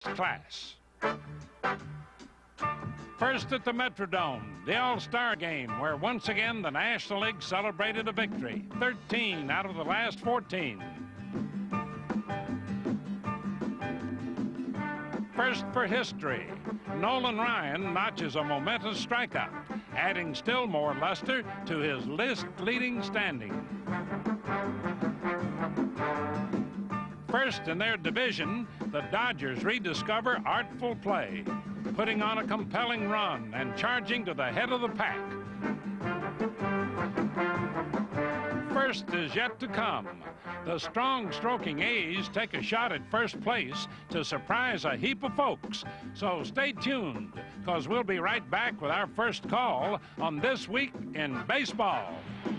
class. First at the Metrodome, the All-Star Game, where once again the National League celebrated a victory, 13 out of the last 14. First for history, Nolan Ryan notches a momentous strikeout, adding still more luster to his list-leading standing. First in their division, the Dodgers rediscover artful play, putting on a compelling run and charging to the head of the pack. First is yet to come. The strong-stroking A's take a shot at first place to surprise a heap of folks. So stay tuned, because we'll be right back with our first call on This Week in Baseball.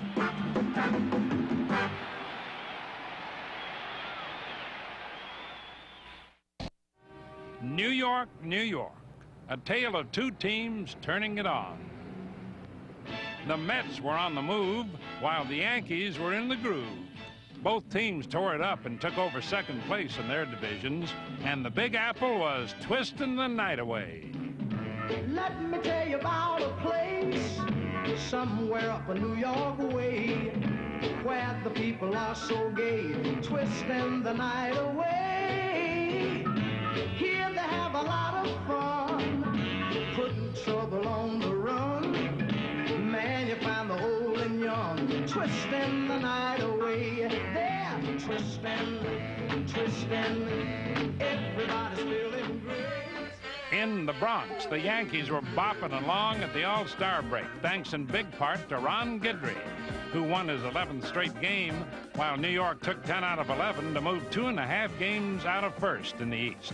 New York, New York, a tale of two teams turning it on. The Mets were on the move, while the Yankees were in the groove. Both teams tore it up and took over second place in their divisions, and the Big Apple was twisting the night away. Let me tell you about a place somewhere up a New York way, where the people are so gay, twisting the night away. Here they have a lot of fun, putting trouble on the run. Man, you find the old and young, twisting the night away. They're twisting, twisting, everybody's feeling great. In the Bronx, the Yankees were bopping along at the All-Star break, thanks in big part to Ron Guidry, who won his 11th straight game, while New York took 10 out of 11 to move 2.5 games out of first in the East.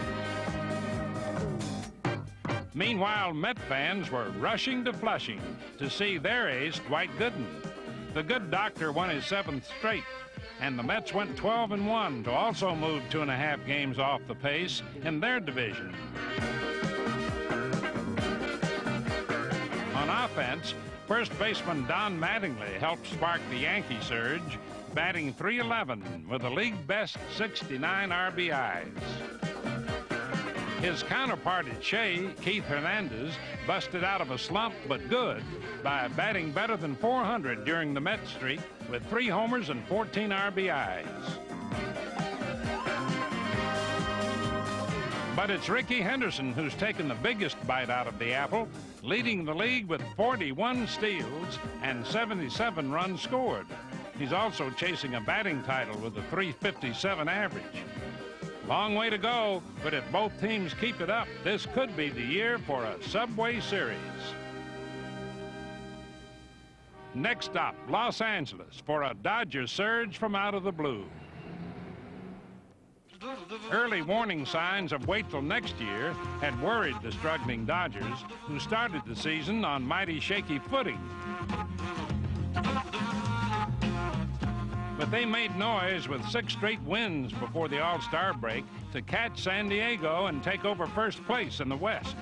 Meanwhile, Met fans were rushing to Flushing to see their ace, Dwight Gooden. The good doctor won his 7th straight, and the Mets went 12-1 to also move 2.5 games off the pace in their division. On offense, first baseman Don Mattingly helped spark the Yankee surge, batting .311 with a league-best 69 RBIs. His counterpart at Shea, Keith Hernandez, busted out of a slump but good by batting better than .400 during the Mets streak with 3 homers and 14 RBIs. But it's Rickey Henderson who's taken the biggest bite out of the apple, leading the league with 41 steals and 77 runs scored. He's also chasing a batting title with a .357 average. Long way to go, but if both teams keep it up, this could be the year for a Subway Series. Next stop, Los Angeles, for a Dodgers surge from out of the blue. Early warning signs of wait till next year had worried the struggling Dodgers, who started the season on mighty shaky footing. But they made noise with 6 straight wins before the All-Star break to catch San Diego and take over first place in the West.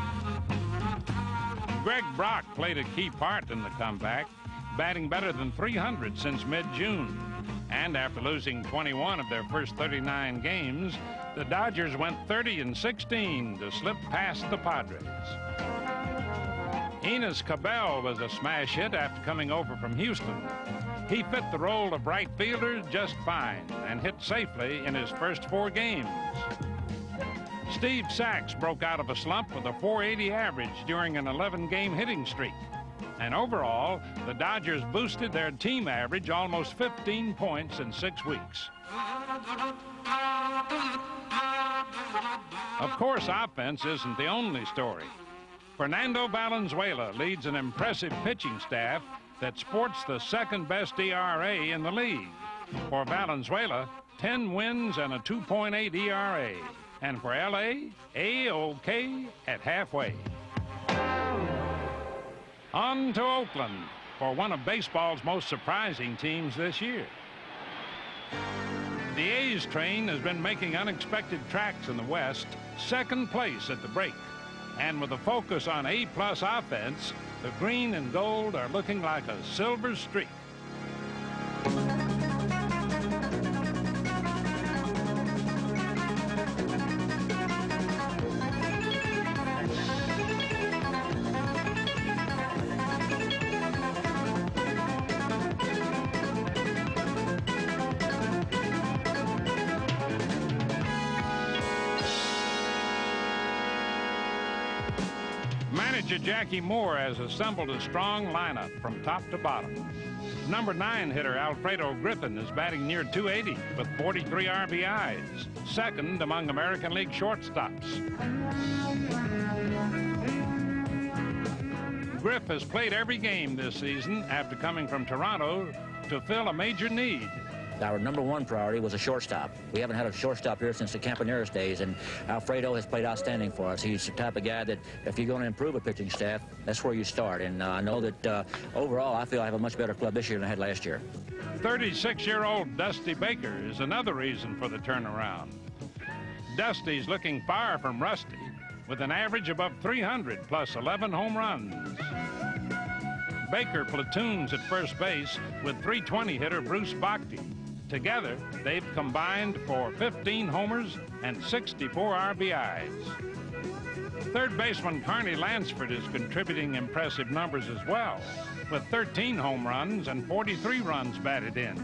Greg Brock played a key part in the comeback, batting better than .300 since mid-June. And after losing 21 of their first 39 games, the Dodgers went 30-16 to slip past the Padres. Enos Cabell was a smash hit after coming over from Houston. He fit the role of right fielder just fine and hit safely in his first 4 games. Steve Sax broke out of a slump with a .480 average during an 11-game hitting streak. And overall, the Dodgers boosted their team average almost 15 points in 6 weeks. Of course, offense isn't the only story. Fernando Valenzuela leads an impressive pitching staff that sports the second-best ERA in the league. For Valenzuela, 10 wins and a 2.8 ERA. And for L.A., A-OK at halfway. On to Oakland for one of baseball's most surprising teams this year. The A's train has been making unexpected tracks in the West, second place at the break. And with a focus on A-plus offense, the green and gold are looking like a silver streak. Manager Jackie Moore has assembled a strong lineup from top to bottom. Number 9 hitter Alfredo Griffin is batting near .280 with 43 RBIs, second among American League shortstops. Griff has played every game this season after coming from Toronto to fill a major need. Our number 1 priority was a shortstop. We haven't had a shortstop here since the Campaneris days, and Alfredo has played outstanding for us. He's the type of guy that if you're going to improve a pitching staff, that's where you start. And I know that overall, I feel I have a much better club this year than I had last year. 36-year-old Dusty Baker is another reason for the turnaround. Dusty's looking far from rusty, with an average above 300 plus 11 home runs. Baker platoons at first base with .320 hitter Bruce Bhakti. Together, they've combined for 15 homers and 64 RBIs. Third baseman Carney Lansford is contributing impressive numbers as well, with 13 home runs and 43 runs batted in.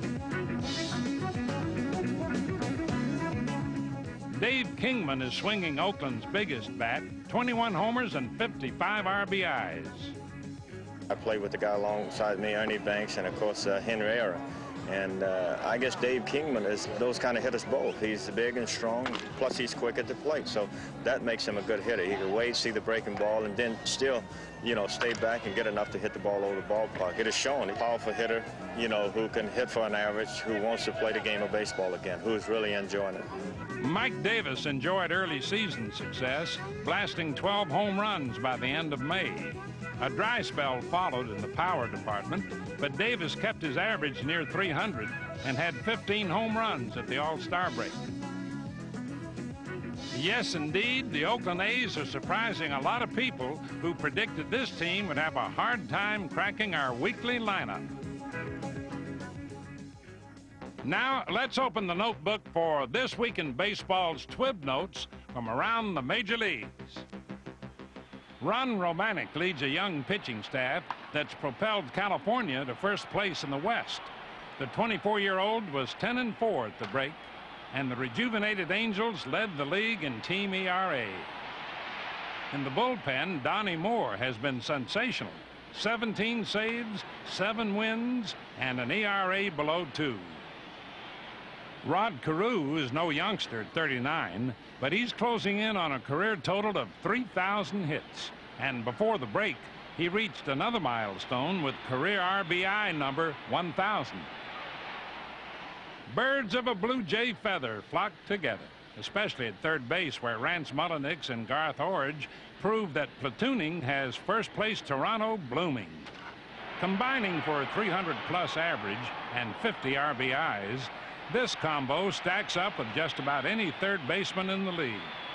Dave Kingman is swinging Oakland's biggest bat, 21 homers and 55 RBIs. I played with the guy alongside me, Ernie Banks, and of course Henry Aaron. And I guess Dave Kingman is those kind of hitters both. He's big and strong, plus he's quick at the plate. So that makes him a good hitter. He can wait, see the breaking ball, and then still, you know, stay back and get enough to hit the ball over the ballpark. It is shown. A powerful hitter, you know, who can hit for an average, who wants to play the game of baseball again, who is really enjoying it. Mike Davis enjoyed early season success, blasting 12 home runs by the end of May. A dry spell followed in the power department, but Davis kept his average near 300 and had 15 home runs at the All-Star break. Yes, indeed, the Oakland A's are surprising a lot of people who predicted this team would have a hard time cracking our weekly lineup. Now, let's open the notebook for This Week in Baseball's TWIB notes from around the major leagues. Ron Romanic leads a young pitching staff that's propelled California to first place in the West. The 24-year-old was 10-4 at the break, and the rejuvenated Angels led the league in team ERA. In the bullpen, Donnie Moore has been sensational. 17 saves, 7 wins, and an ERA below 2. Rod Carew is no youngster at 39, but he's closing in on a career total of 3,000 hits. And before the break, he reached another milestone with career RBI number 1,000. Birds of a Blue Jay feather flock together, especially at third base, where Rance Mullenix and Garth Orge prove that platooning has first-place Toronto blooming. Combining for a 300-plus average and 50 RBIs, this combo stacks up with just about any third baseman in the league.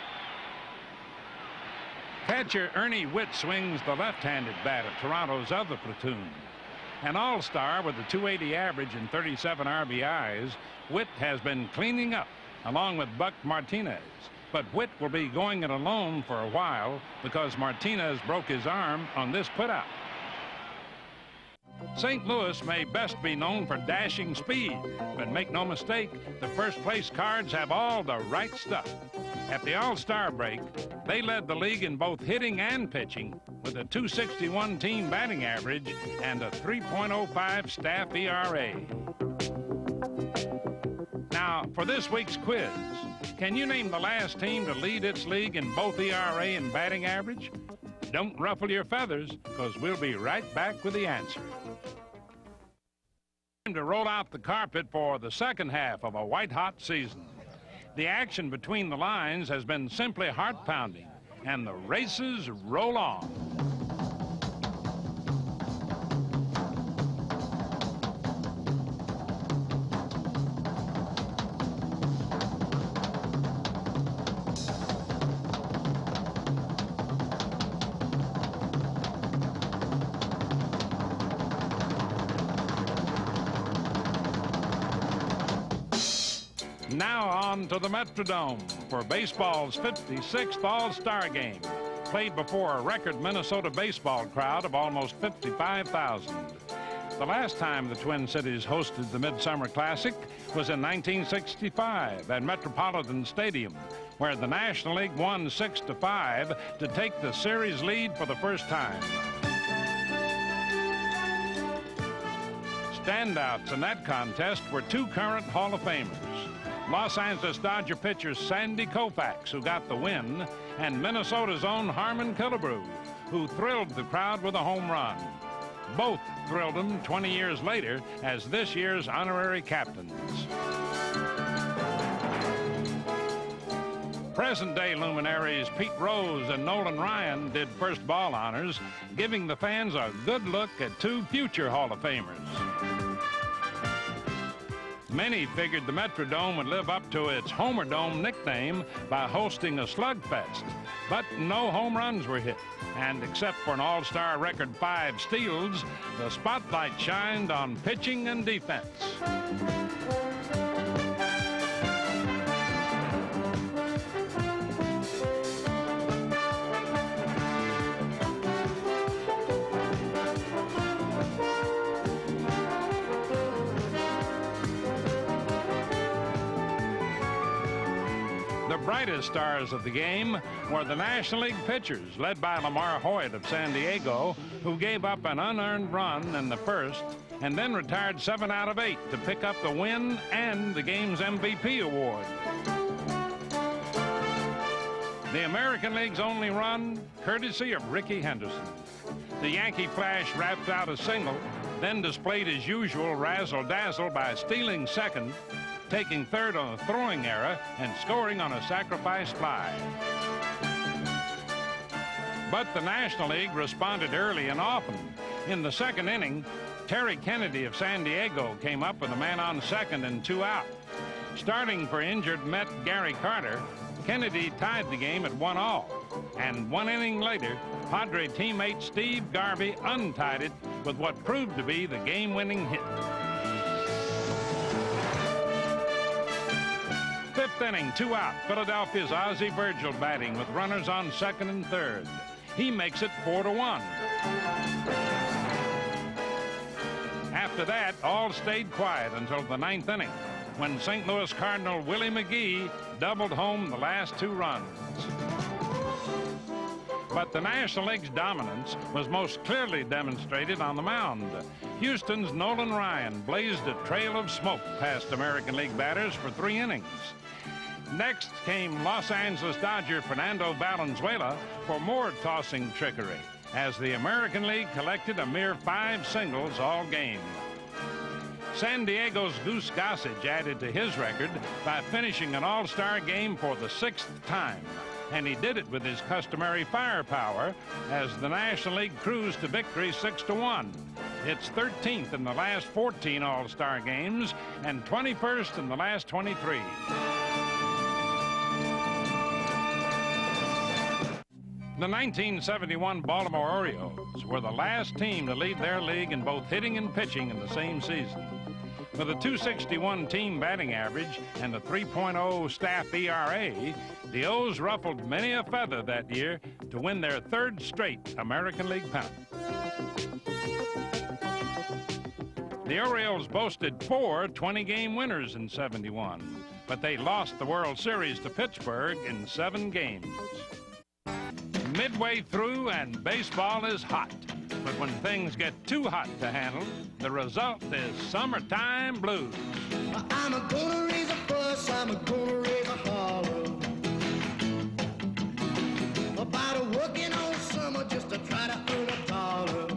Catcher Ernie Whitt swings the left-handed bat of Toronto's other platoon. An all-star with a .280 average and 37 RBIs, Whitt has been cleaning up along with Buck Martinez. But Whitt will be going it alone for a while because Martinez broke his arm on this putout. St. Louis may best be known for dashing speed, but make no mistake, the first-place Cards have all the right stuff. At the All-Star break, they led the league in both hitting and pitching with a .261 team batting average and a 3.05 staff ERA. Now, for this week's quiz, can you name the last team to lead its league in both ERA and batting average? Don't ruffle your feathers, because we'll be right back with the answer. Time to roll out the carpet for the second half of a white-hot season. The action between the lines has been simply heart-pounding, and the races roll on. Now on to the Metrodome for baseball's 56th All-Star Game, played before a record Minnesota baseball crowd of almost 55,000. The last time the Twin Cities hosted the Midsummer Classic was in 1965 at Metropolitan Stadium, where the National League won 6-5 to take the series lead for the first time. Standouts in that contest were two current Hall of Famers, Los Angeles Dodger pitcher Sandy Koufax, who got the win, and Minnesota's own Harmon Killebrew, who thrilled the crowd with a home run. Both thrilled them 20 years later as this year's honorary captains. Present-day luminaries Pete Rose and Nolan Ryan did first ball honors, giving the fans a good look at two future Hall of Famers. Many figured the Metrodome would live up to its Homer Dome nickname by hosting a slugfest, but no home runs were hit. And except for an all-star record 5 steals, the spotlight shined on pitching and defense. The brightest stars of the game were the National League pitchers, led by Lamar Hoyt of San Diego, who gave up an unearned run in the first and then retired 7 out of 8 to pick up the win and the game's MVP award. The American League's only run, courtesy of Rickey Henderson. The Yankee Flash rapped out a single, then displayed his usual razzle-dazzle by stealing second, taking third on a throwing error, and scoring on a sacrifice fly. But the National League responded early and often. In the second inning, Terry Kennedy of San Diego came up with a man on second and 2 out. Starting for injured Met Gary Carter, Kennedy tied the game at 1-1. And 1 inning later, Padre teammate Steve Garvey untied it with what proved to be the game-winning hit. Fifth inning, 2 out. Philadelphia's Ozzie Virgil batting with runners on second and third. He makes it 4-1. After that, all stayed quiet until the 9th inning, when St. Louis Cardinal Willie McGee doubled home the last 2 runs. But the National League's dominance was most clearly demonstrated on the mound. Houston's Nolan Ryan blazed a trail of smoke past American League batters for 3 innings. Next came Los Angeles Dodger Fernando Valenzuela for more tossing trickery, as the American League collected a mere 5 singles all game. San Diego's Goose Gossage added to his record by finishing an all-star game for the 6th time, and he did it with his customary firepower as the National League cruised to victory 6-1. It's 13th in the last 14 all-star games and 21st in the last 23. The 1971 Baltimore Orioles were the last team to lead their league in both hitting and pitching in the same season. With a .261 team batting average and a 3.0 staff ERA, the O's ruffled many a feather that year to win their 3rd straight American League pennant. The Orioles boasted 4 20-game winners in '71, but they lost the World Series to Pittsburgh in 7 games. Midway through and baseball is hot, but when things get too hot to handle, the result is summertime blues. I'm gonna raise a fuss, I'm gonna raise a holler about working all summer just to try to earn $1.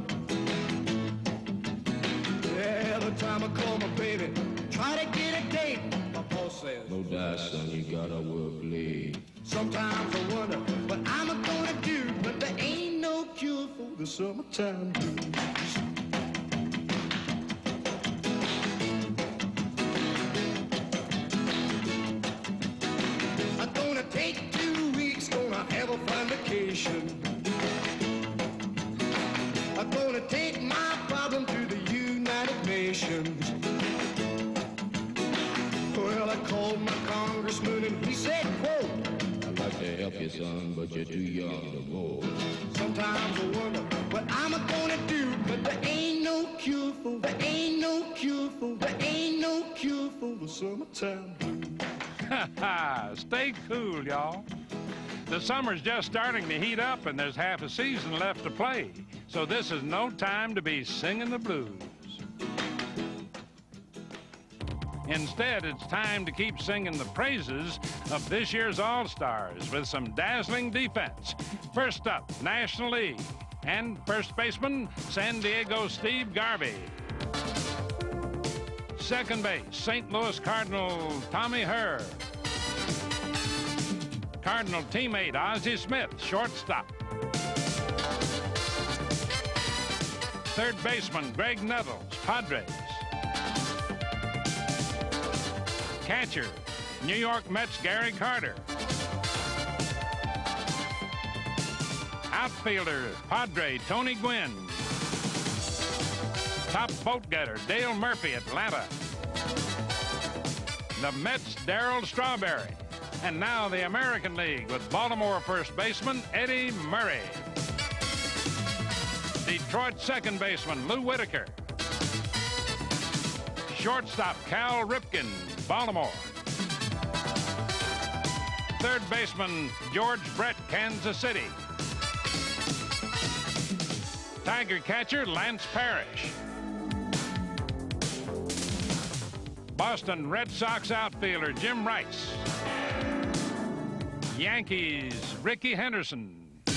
Yeah, every time I call my baby, try to get a date, my boss says, no doubt, son, you gotta work late. Sometimes I wonder what I'm gonna do, but there ain't no cure for the summertime blues. I'm gonna take 2 weeks, gonna have a fun vacation. I'm gonna take my problem to the United Nations. Well, I called my congressman and he said, quote, I'd like to help you, son, but you're too young to vote. sometimes I wonder what I'm gonna do, but there ain't no cure for, there ain't no cure for, there ain't no cure for the summertime blues. Stay cool, y'all. The summer's just starting to heat up, and there's half a season left to play. So this is no time to be singing the blues. Instead, it's time to keep singing the praises of this year's All-Stars with some dazzling defense. First up, National League, and first baseman, San Diego Steve Garvey. Second base, St. Louis Cardinal Tommy Herr. Cardinal teammate Ozzie Smith, shortstop. Third baseman, Greg Nettles, Padres. Catcher, New York Mets Gary Carter. Outfielder, Padre Tony Gwynn. Top vote getter, Dale Murphy, Atlanta. The Mets, Darryl Strawberry. And now the American League with Baltimore first baseman Eddie Murray. Detroit second baseman Lou Whitaker. Shortstop Cal Ripken, Baltimore. Third baseman George Brett, Kansas City. Tiger catcher Lance Parrish. Boston Red Sox outfielder Jim Rice. Yankees Rickey Henderson.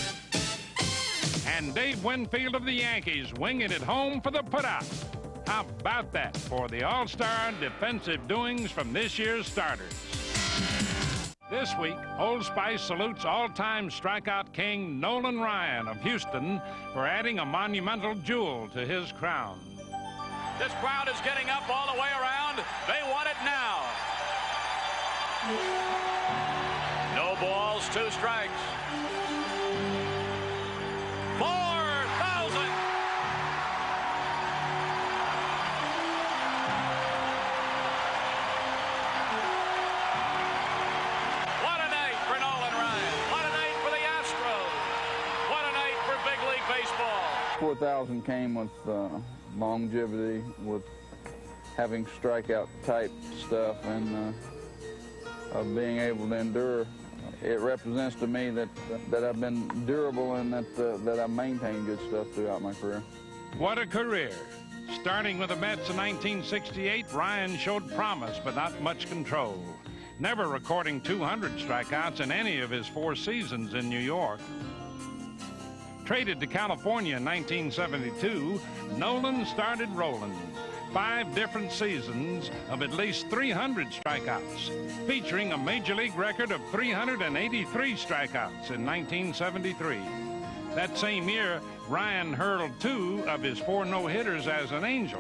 And Dave Winfield of the Yankees winging it home for the putout. How about that for the All-Star defensive doings from this year's starters? This week, Old Spice salutes all-time strikeout king Nolan Ryan of Houston for adding a monumental jewel to his crown. This crowd is getting up all the way around. They want it now. No balls, 2 strikes. 4,000. What a night for Nolan Ryan. What a night for the Astros. What a night for big league baseball. 4,000 came with longevity, with having strikeout type stuff, and of being able to endure. It represents to me that I've been durable and that I've maintained good stuff throughout my career. What a career. Starting with the Mets in 1968, Ryan showed promise but not much control, never recording 200 strikeouts in any of his 4 seasons in New York. Traded to California in 1972, Nolan started rolling. 5 different seasons of at least 300 strikeouts, featuring a Major League record of 383 strikeouts in 1973. That same year, Ryan hurled 2 of his 4 no-hitters as an Angel.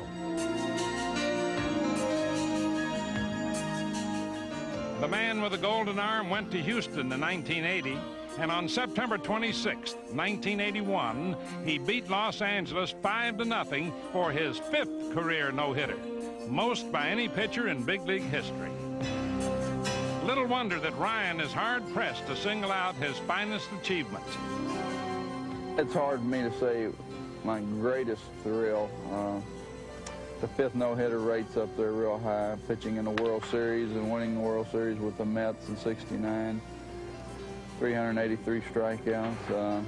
The man with the golden arm went to Houston in 1980, and on September 26, 1981, he beat Los Angeles 5-0 for his 5th career no-hitter, most by any pitcher in big league history. Little wonder that Ryan is hard-pressed to single out his finest achievements. It's hard for me to say my greatest thrill. The 5th no-hitter rates up there real high, pitching in the World Series and winning the World Series with the Mets in '69. 383 strikeouts.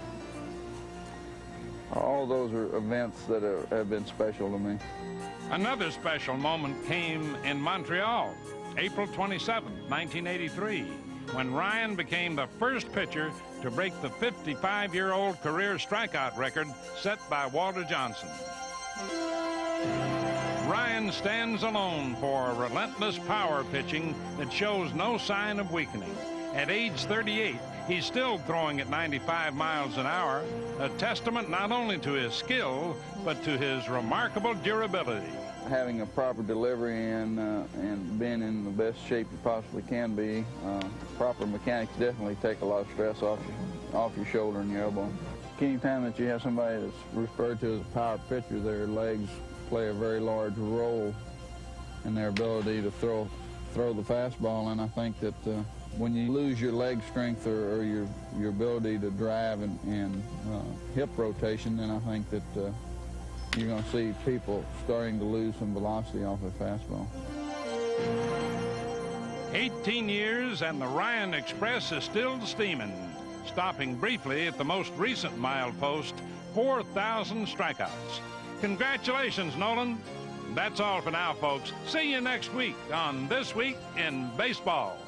All those are events that have been special to me. Another special moment came in Montreal, April 27, 1983, when Ryan became the first pitcher to break the 55-year-old career strikeout record set by Walter Johnson. Ryan stands alone for relentless power pitching that shows no sign of weakening. At age 38, he's still throwing at 95 miles an hour, a testament not only to his skill, but to his remarkable durability. Having a proper delivery and being in the best shape you possibly can be, proper mechanics definitely take a lot of stress off your shoulder and your elbow. Anytime that you have somebody that's referred to as a power pitcher, their legs play a very large role in their ability to throw the fastball, and I think that when you lose your leg strength or your ability to drive and hip rotation, then I think that you're going to see people starting to lose some velocity off their fastball. 18 years and the Ryan Express is still steaming, stopping briefly at the most recent milepost, 4,000 strikeouts. Congratulations, Nolan. That's all for now, folks. See you next week on This Week in Baseball.